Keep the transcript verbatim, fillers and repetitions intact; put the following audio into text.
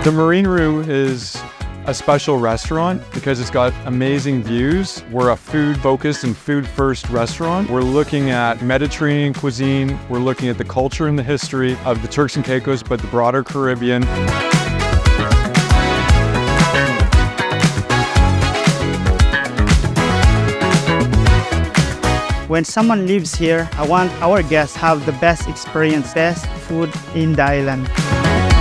The Marine Roux is a special restaurant because it's got amazing views. We're a food-focused and food-first restaurant. We're looking at Mediterranean cuisine. We're looking at the culture and the history of the Turks and Caicos, but the broader Caribbean. When someone lives here, I want our guests to have the best experience, best food in the island.